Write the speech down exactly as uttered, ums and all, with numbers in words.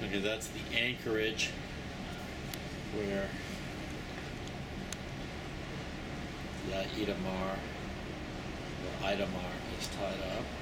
Okay, that's the anchorage where the AIDAmar or AIDAmar is tied up.